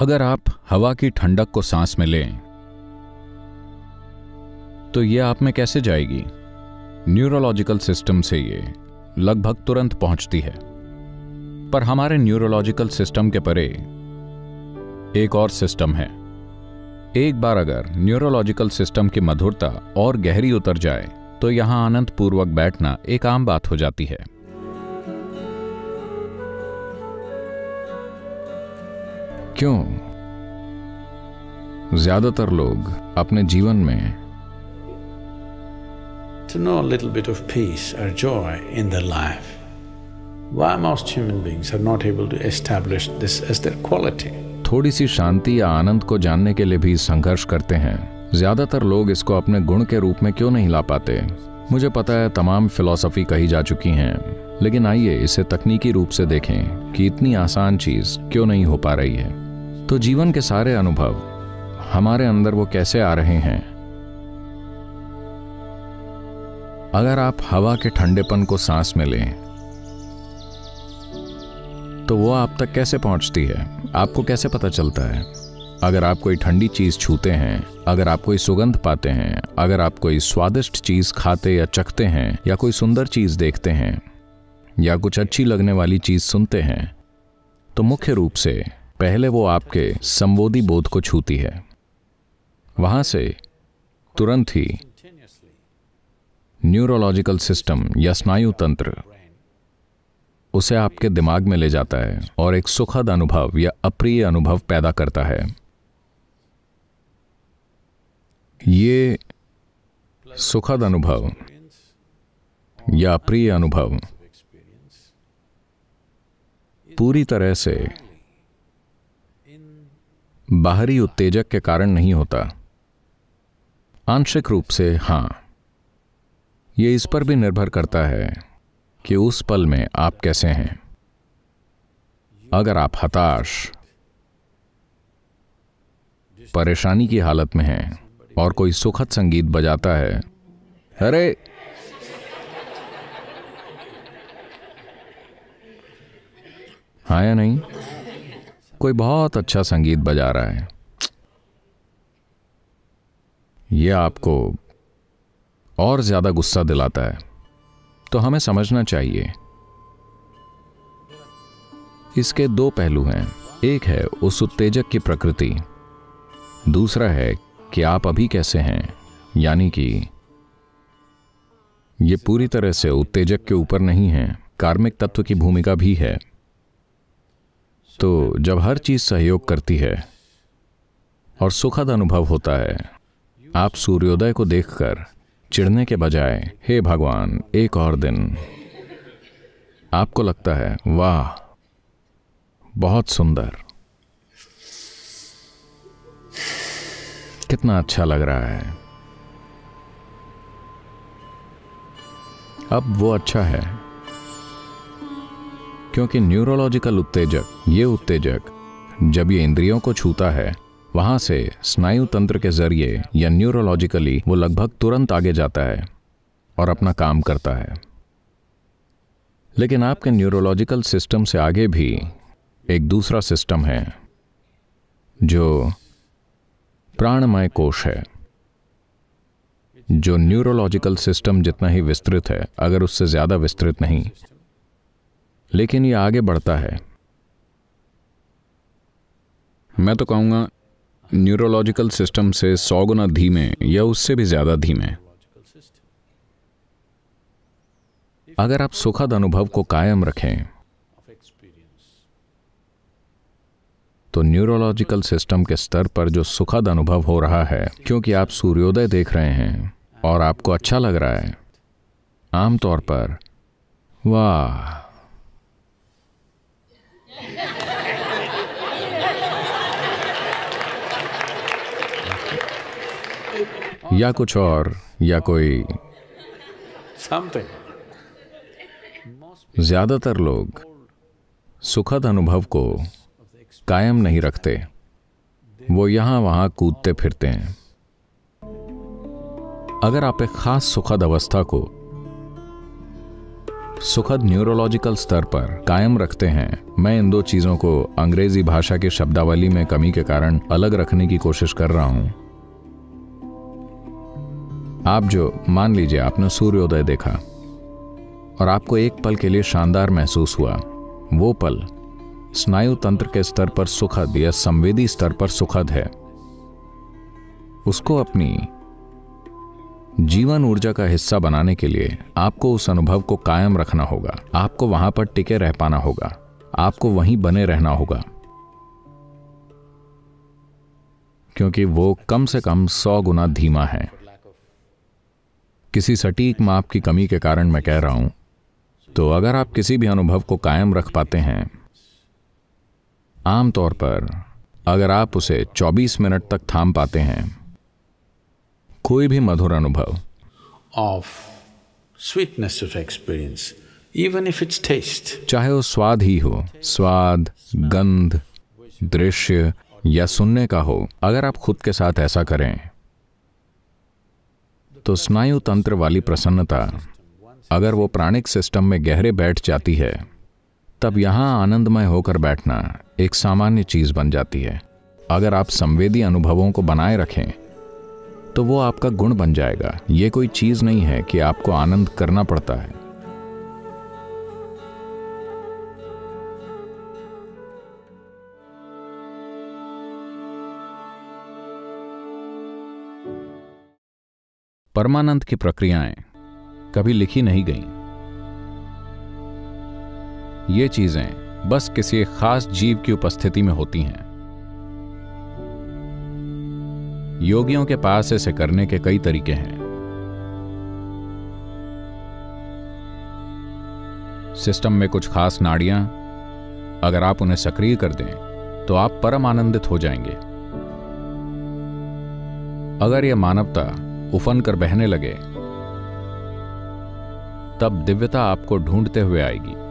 अगर आप हवा की ठंडक को सांस में लें तो ये आप में कैसे जाएगी? न्यूरोलॉजिकल सिस्टम से ये लगभग तुरंत पहुंचती है। पर हमारे न्यूरोलॉजिकल सिस्टम के परे एक और सिस्टम है। एक बार अगर न्यूरोलॉजिकल सिस्टम की मधुरता और गहरी उतर जाए तो यहां आनंद पूर्वक बैठना एक आम बात हो जाती है। क्यों? ज्यादातर लोग अपने जीवन में to know a little bit of peace or joy in their life. Why most human beings are not able to establish this as their quality? थोड़ी सी शांति या आनंद को जानने के लिए भी संघर्ष करते हैं। ज्यादातर लोग इसको अपने गुण के रूप में क्यों नहीं ला पाते? मुझे पता है तमाम फिलॉसफी कही जा चुकी हैं, लेकिन आइए इसे तकनीकी रूप से देखें कि इतनी आसान चीज क्यों नहीं हो पा रही है। तो जीवन के सारे अनुभव हमारे अंदर वो कैसे आ रहे हैं? अगर आप हवा के ठंडेपन को सांस में लें तो वो आप तक कैसे पहुंचती है? आपको कैसे पता चलता है? अगर आप कोई ठंडी चीज छूते हैं, अगर आप कोई सुगंध पाते हैं, अगर आप कोई स्वादिष्ट चीज खाते या चखते हैं, या कोई सुंदर चीज देखते हैं, या कुछ अच्छी लगने वाली चीज सुनते हैं, तो मुख्य रूप से पहले वो आपके संवेदी बोध को छूती है। वहां से तुरंत ही न्यूरोलॉजिकल सिस्टम या स्नायु तंत्र उसे आपके दिमाग में ले जाता है और एक सुखद अनुभव या अप्रिय अनुभव पैदा करता है। ये सुखद अनुभव या अप्रिय अनुभव पूरी तरह से बाहरी उत्तेजक के कारण नहीं होता। आंशिक रूप से हां, ये इस पर भी निर्भर करता है कि उस पल में आप कैसे हैं। अगर आप हताश, परेशानी की हालत में हैं और कोई सुखद संगीत बजाता है, अरे हाँ या नहीं, कोई बहुत अच्छा संगीत बजा रहा है, यह आपको और ज्यादा गुस्सा दिलाता है, तो हमें समझना चाहिए इसके दो पहलू हैं। एक है उस उत्तेजक की प्रकृति, दूसरा है कि आप अभी कैसे हैं, यानी कि ये पूरी तरह से उत्तेजक के ऊपर नहीं है, कार्मिक तत्व की भूमिका भी है। तो जब हर चीज सहयोग करती है और सुखद अनुभव होता है, आप सूर्योदय को देखकर चिढ़ने के बजाय हे भगवान एक और दिन, आपको लगता है वाह बहुत सुंदर, कितना अच्छा लग रहा है। अब वो अच्छा है क्योंकि न्यूरोलॉजिकल उत्तेजक, ये उत्तेजक जब ये इंद्रियों को छूता है, वहां से स्नायु तंत्र के जरिए या न्यूरोलॉजिकली वो लगभग तुरंत आगे जाता है और अपना काम करता है। लेकिन आपके न्यूरोलॉजिकल सिस्टम से आगे भी एक दूसरा सिस्टम है जो प्राणमय कोश है, जो न्यूरोलॉजिकल सिस्टम जितना ही विस्तृत है, अगर उससे ज्यादा विस्तृत नहीं, लेकिन ये आगे बढ़ता है। मैं तो कहूंगा न्यूरोलॉजिकल सिस्टम से 100 गुना धीमे या उससे भी ज्यादा धीमे। अगर आप सुखद अनुभव को कायम रखें तो न्यूरोलॉजिकल सिस्टम के स्तर पर जो सुखद अनुभव हो रहा है, क्योंकि आप सूर्योदय देख रहे हैं और आपको अच्छा लग रहा है, आमतौर पर वाह या कुछ और, या कोई ज्यादातर लोग सुखद अनुभव को कायम नहीं रखते, वो यहां वहां कूदते फिरते हैं। अगर आप एक खास सुखद अवस्था को सुखद न्यूरोलॉजिकल स्तर पर कायम रखते हैं। मैं इन दो चीजों को अंग्रेजी भाषा की शब्दावली में कमी के कारण अलग रखने की कोशिश कर रहा हूं। आप जो मान लीजिए आपने सूर्योदय देखा और आपको एक पल के लिए शानदार महसूस हुआ, वो पल स्नायु तंत्र के स्तर पर सुखद या संवेदी स्तर पर सुखद है। उसको अपनी जीवन ऊर्जा का हिस्सा बनाने के लिए आपको उस अनुभव को कायम रखना होगा। आपको वहां पर टिके रह पाना होगा, आपको वहीं बने रहना होगा, क्योंकि वो कम से कम 100 गुना धीमा है। किसी सटीक माप की कमी के कारण मैं कह रहा हूं, तो अगर आप किसी भी अनुभव को कायम रख पाते हैं, आमतौर पर अगर आप उसे 24 मिनट तक थाम पाते हैं, कोई भी मधुर अनुभव of sweetness of experience, even if it's taste. चाहे वो स्वाद ही हो, स्वाद, गंध, दृश्य या सुनने का हो, अगर आप खुद के साथ ऐसा करें तो स्नायु तंत्र वाली प्रसन्नता अगर वो प्राणिक सिस्टम में गहरे बैठ जाती है, तब यहां आनंदमय होकर बैठना एक सामान्य चीज बन जाती है। अगर आप संवेदी अनुभवों को बनाए रखें तो वो आपका गुण बन जाएगा। ये कोई चीज नहीं है कि आपको आनंद करना पड़ता है। परमानंद की प्रक्रियाएं कभी लिखी नहीं गईं। ये चीजें बस किसी एक खास जीव की उपस्थिति में होती हैं। योगियों के पास इसे करने के कई तरीके हैं। सिस्टम में कुछ खास नाड़ियां, अगर आप उन्हें सक्रिय कर दें तो आप परम आनंदित हो जाएंगे। अगर यह मानवता उफन कर बहने लगे, तब दिव्यता आपको ढूंढते हुए आएगी।